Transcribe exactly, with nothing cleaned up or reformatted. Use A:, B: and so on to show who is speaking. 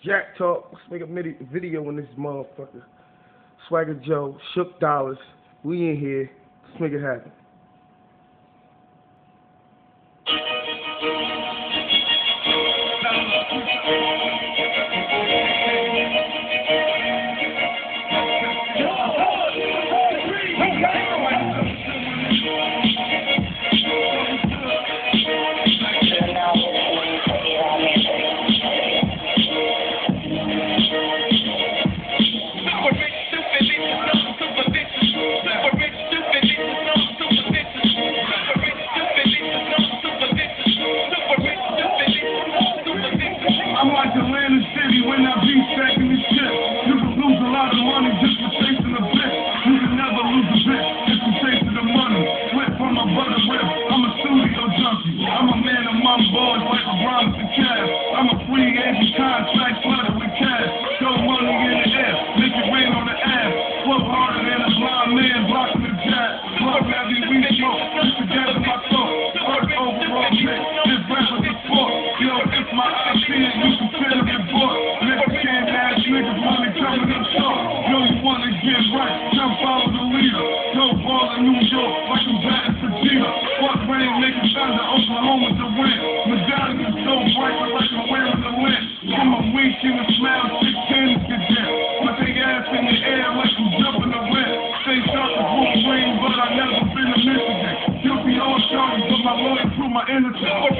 A: Jack Talk. Let's make a midi video in this motherfucker. Swagger Joe, Shook Dollars. We in here. Let's make it happen.
B: I'm like Atlanta City when I be stacking the shit. You can lose a lot of money just for chasing a bitch. You can never lose a bitch if you chasing the money. Flip from my butter whip, I'm a studio junkie. I'm a man of my boys like LeBron with the cash. I'm a free agent contract flooded with cash. Throw money in the air, make it rain on the ass. Flow harder than a blind man blocking the jack. Love heavy, we smoke, just together my thoughts. First overall pick, this rap is a sport. Yo, it's my I P and you can feel it before. Never can't ass niggas money coming up short. Yo, you wanna get right, come follow the leader. Go ball in New York, like I'm batting for Gina. Fuck rain, making thunder, Oklahoma to win. Medallion is so bright, but like I'm wearing a lens. I'm a wink in the smile, six tens get down. Put their ass in the air like I'm jumping the wind. Stay sharp as Wolverine, but I never been a Michigan. Guilty all charges, but my lawyer proved my innocence.